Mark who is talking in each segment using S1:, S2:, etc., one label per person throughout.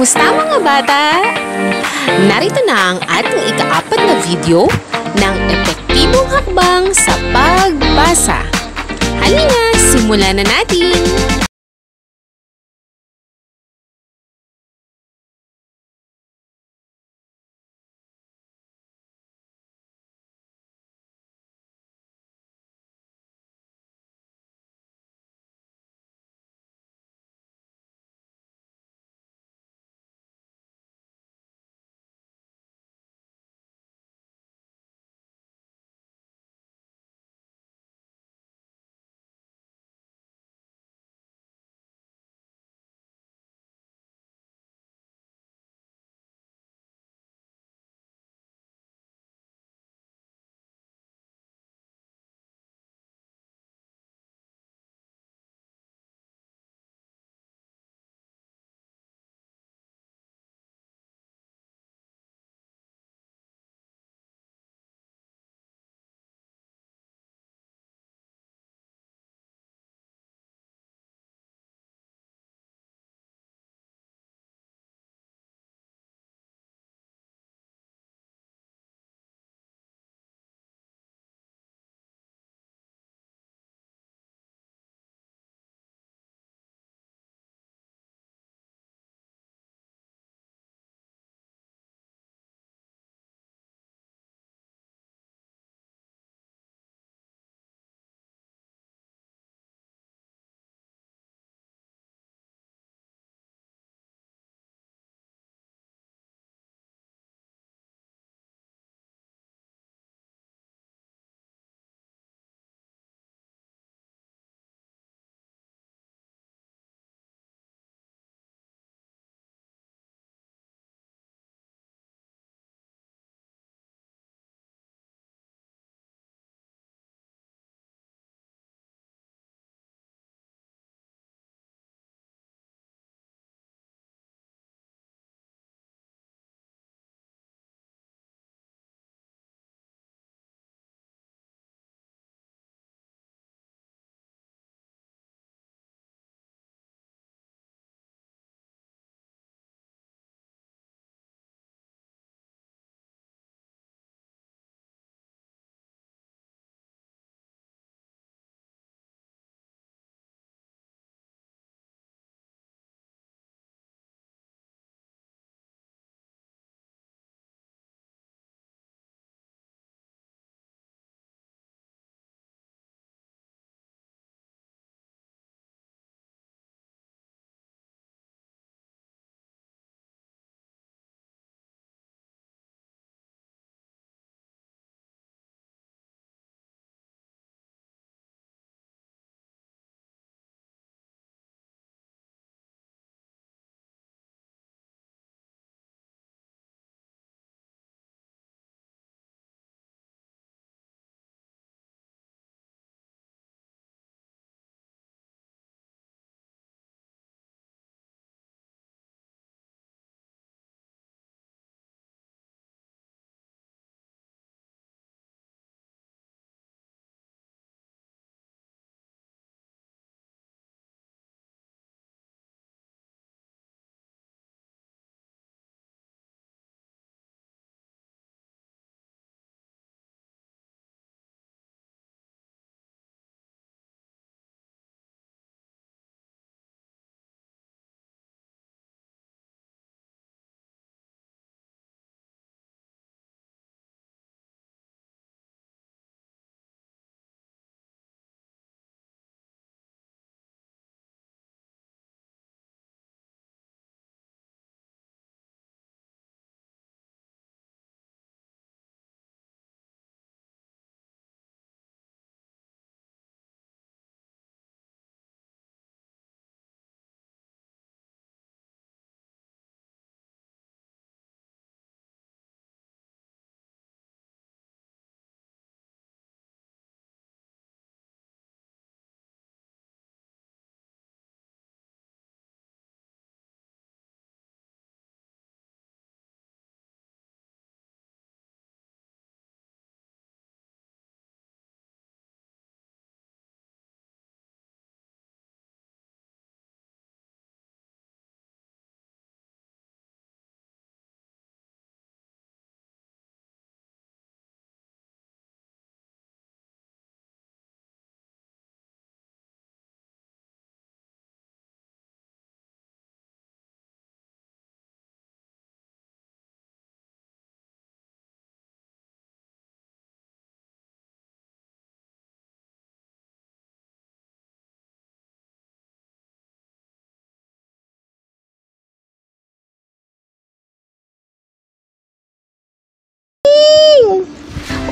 S1: Kumusta mga bata? Narito na ang ating ika-4 na video ng epektibong hakbang sa pagbasa. Halina, simulan na natin!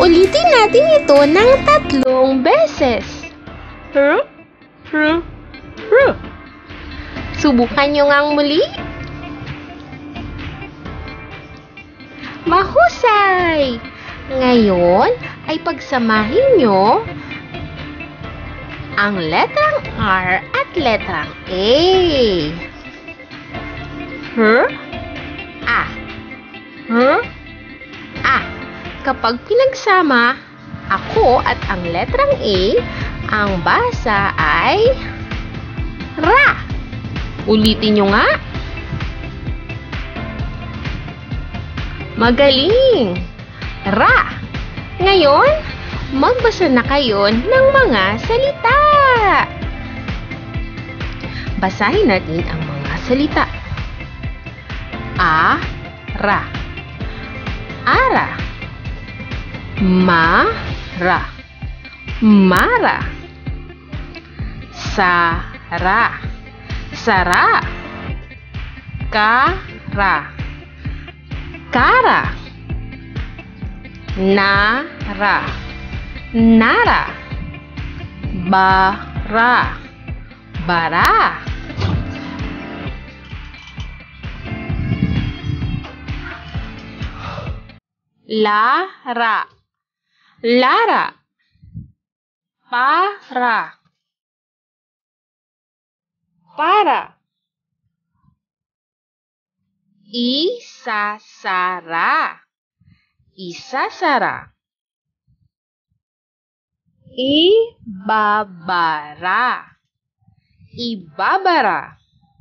S1: Ulitin natin ito ng 3 beses. R, R, R. Subukan nyo ngang muli. Mahusay! Ngayon ay pagsamahin nyo ang letrang R at letrang A. R, A. R, A. Kapag pinagsama ako at ang letrang A, ang basa ay Ra. Ulitin nyo nga. Magaling! Ra! Ngayon, magbasa na kayo ng mga salita. Basahin natin ang mga salita. A-ra, ara, ma-ra, mara, sa-ra, sara, ka-ra, kara, nara, nara, bara, bara, lara, lara, para, para, isasara, isasara, ibabara, ibabara.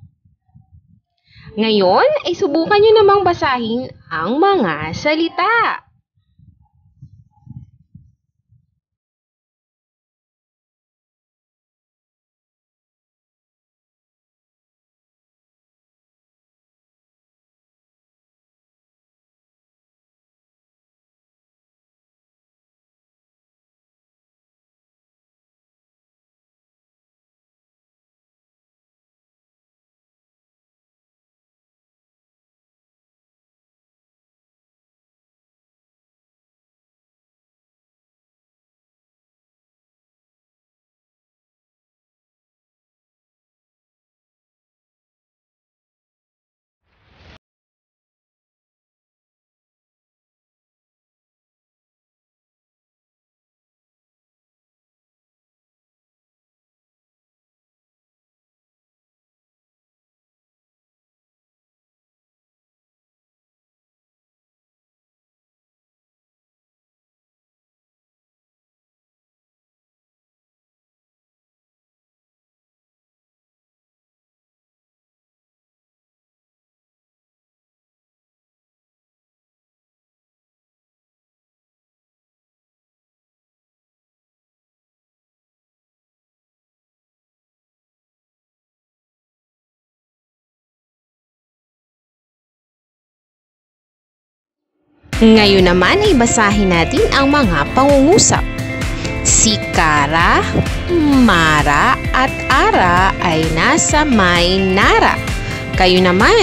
S1: Ngayon ay subukan nyo namang basahin ang mga salita. Ngayon naman ay basahin natin ang mga pangungusap. Si Kara, Mara at Ara ay nasa may Nara. Kayo naman.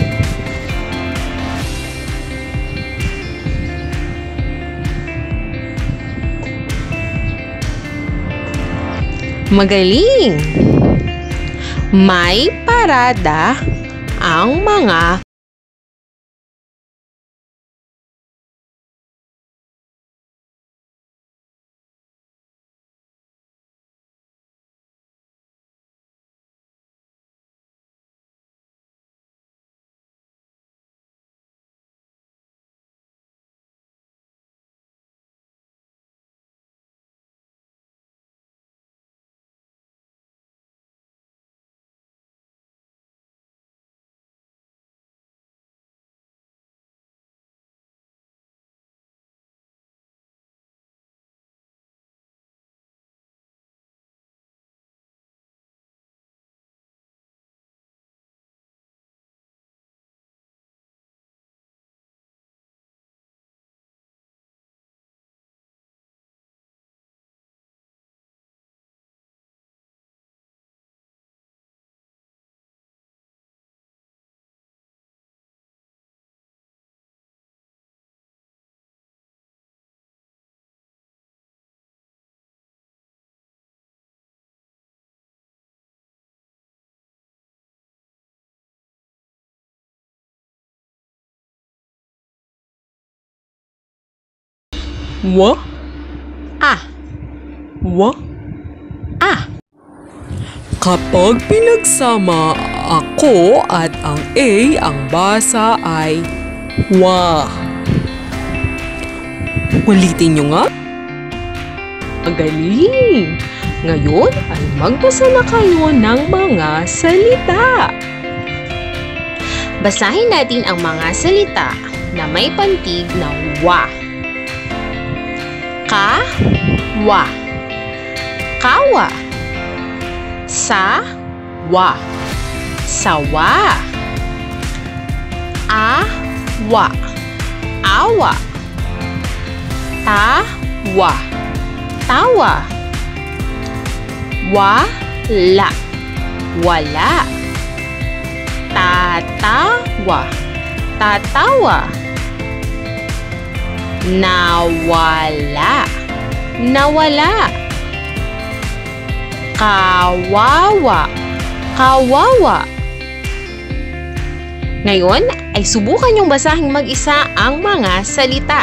S1: Magaling! May parada ang mga
S2: wa,
S1: A.
S2: wa.
S1: A.
S2: Kapag pinagsama ako at ang A, ang basa ay wa. Ulitin nyo nga. Magaling! Ngayon ay magbasa na kayo ng mga salita.
S1: Basahin natin ang mga salita na may pantig na wa. Ka, wa. Kawa. Sa, wa. Sawa. A, wa. Awa. Ta, wa. Tawa. Wala. Wala. Tatawa. Tatawa. Nawala. Nawala. Kawawa. Kawawa. Ngayon ay subukan niyong basahing mag-isa ang mga salita.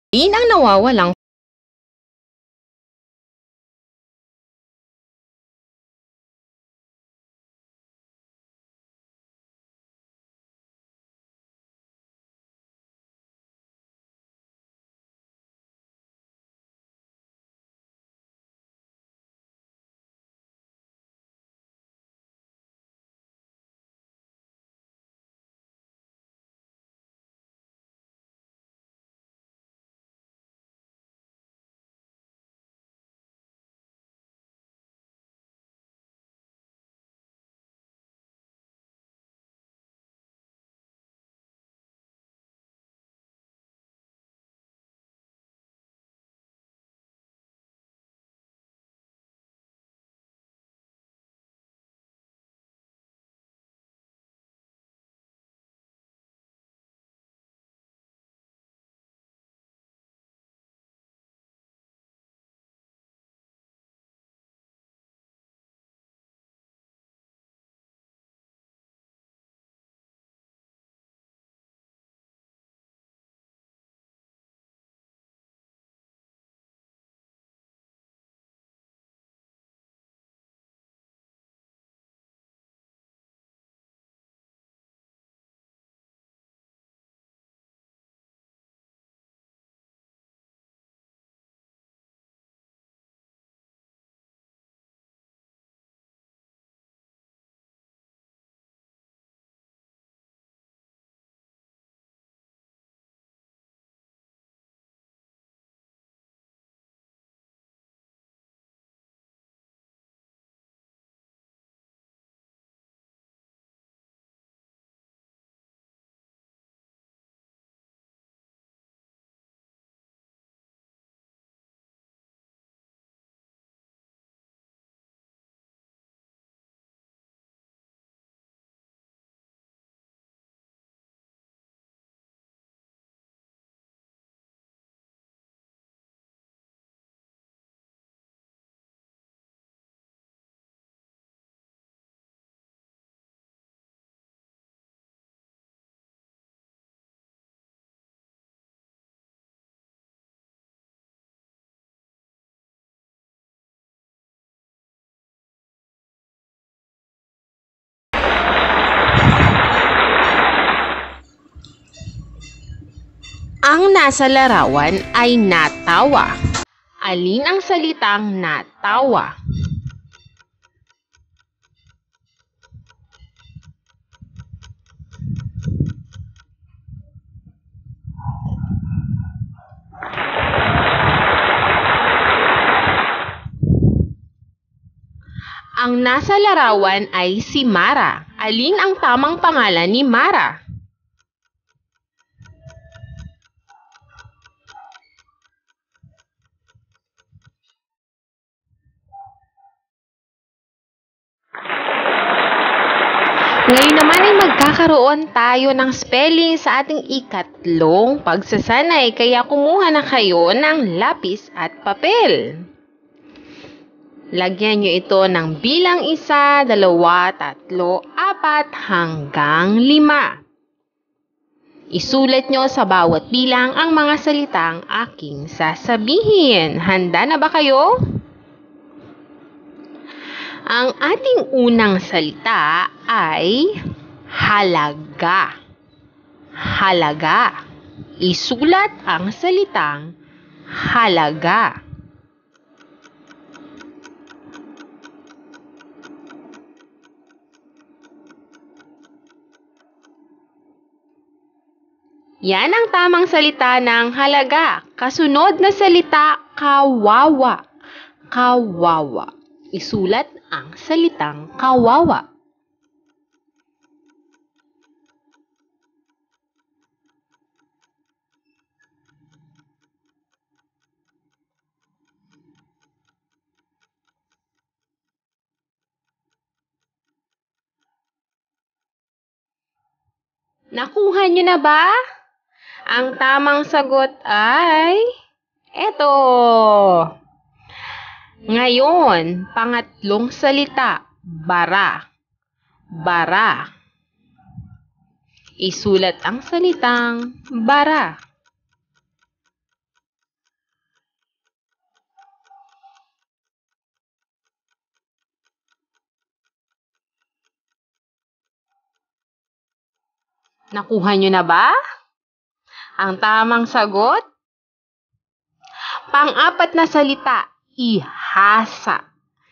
S1: Alin ang nawawalang ang nasa larawan ay natawa? Alin ang salitang natawa? Ang nasa larawan ay si Mara. Alin ang tamang pangalan ni Mara? Ngayon naman ay magkakaroon tayo ng spelling sa ating ikatlong pagsasanay, kaya kumuha na kayo ng lapis at papel. Lagyan nyo ito ng bilang 1, 2, 3, 4 hanggang 5. Isulat nyo sa bawat bilang ang mga salitang aking sasabihin. Handa na ba kayo? Ang ating unang salita ay halaga. Halaga. Isulat ang salitang halaga. Yan ang tamang salita ng halaga. Kasunod na salita, kawawa. Kawawa. Isulat ang salitang kawawa. Nakuha niyo na ba? Ang tamang sagot ay eto. Ngayon, pangatlong salita, bara. Bara. Isulat ang salitang bara. Nakuha nyo na ba ang tamang sagot? Pang-apat na salita, ihasa.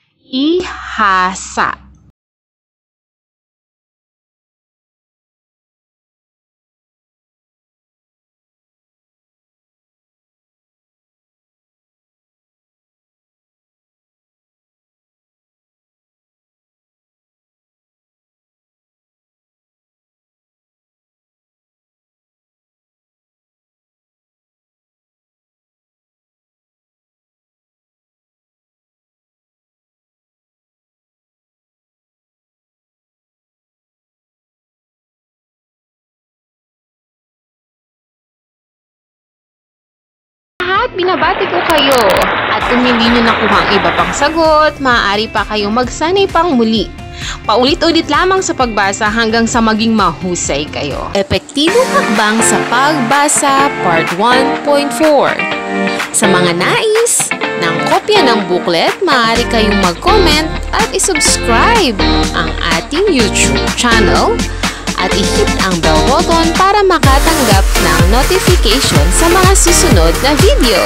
S1: Ihasa. At binabati ko kayo. At kung hindi nyo nakuha ang iba pang sagot, maaari pa kayong magsanay pang muli. Paulit-ulit lamang sa pagbasa hanggang sa maging mahusay kayo. Epektibong hakbang sa pagbasa Part 1.4. Sa mga nais ng kopya ng booklet, maaari kayong mag-comment at isubscribe ang ating YouTube channel at i-hit ang bell button para makatanggap ng notification sa mga susunod na video.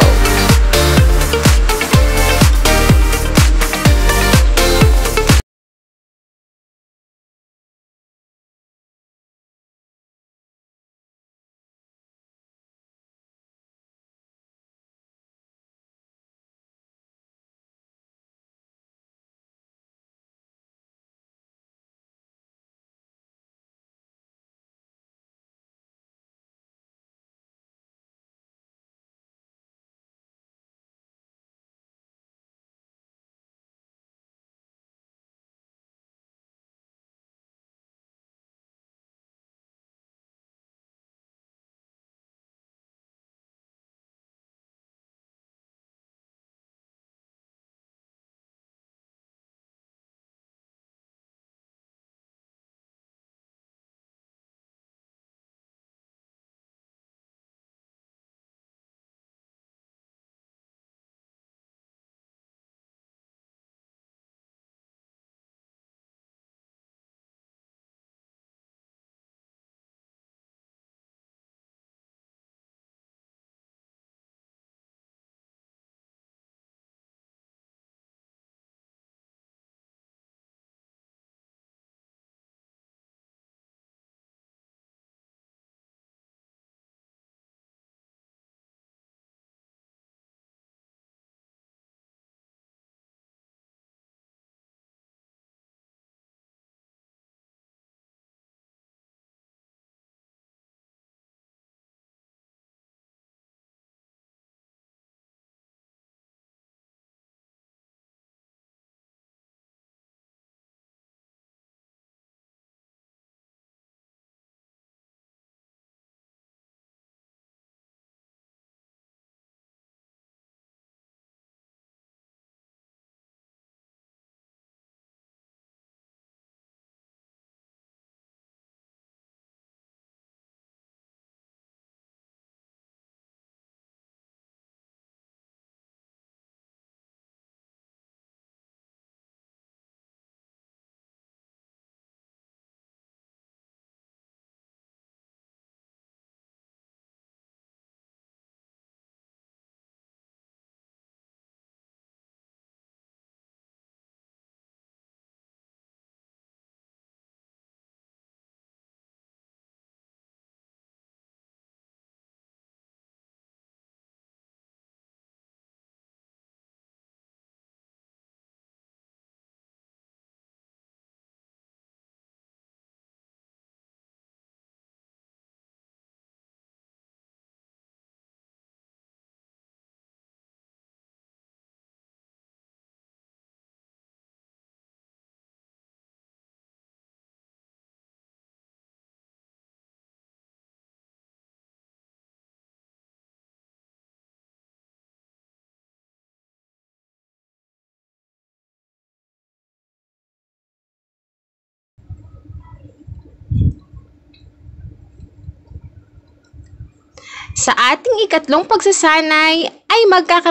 S1: Sa ating ikatlong pagsasanay ay magkakaroon